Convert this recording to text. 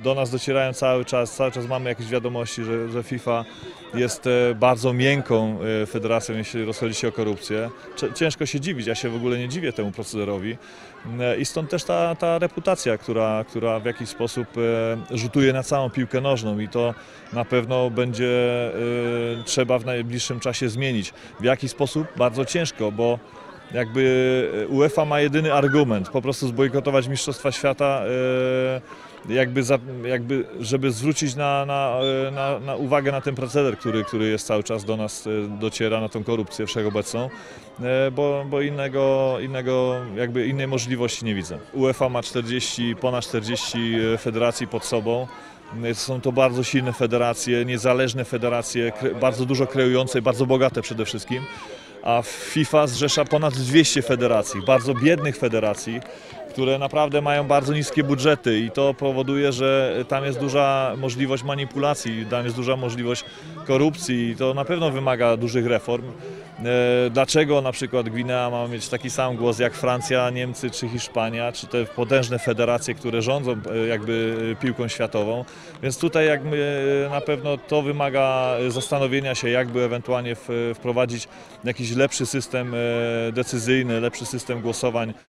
Do nas docierają cały czas mamy jakieś wiadomości, że FIFA jest bardzo miękką federacją, jeśli rozchodzi się o korupcję. Ciężko się dziwić, ja się w ogóle nie dziwię temu procederowi i stąd też ta reputacja, która w jakiś sposób rzutuje na całą piłkę nożną i to na pewno będzie trzeba w najbliższym czasie zmienić. W jaki sposób? Bardzo ciężko, bo jakby UEFA ma jedyny argument, po prostu zbojkotować Mistrzostwa Świata, żeby zwrócić na uwagę na ten proceder, który jest cały czas do nas dociera, na tą korupcję wszechobecną, bo innej możliwości nie widzę. UEFA ma ponad 40 federacji pod sobą. Są to bardzo silne federacje, niezależne federacje, bardzo dużo kreujące, bardzo bogate przede wszystkim. A FIFA zrzesza ponad 200 federacji, bardzo biednych federacji, które naprawdę mają bardzo niskie budżety i to powoduje, że tam jest duża możliwość manipulacji, tam jest duża możliwość korupcji i to na pewno wymaga dużych reform. Dlaczego na przykład Gwinea ma mieć taki sam głos jak Francja, Niemcy czy Hiszpania, czy te potężne federacje, które rządzą jakby piłką światową, więc tutaj na pewno to wymaga zastanowienia się, jakby ewentualnie wprowadzić jakiś lepszy system decyzyjny, lepszy system głosowań.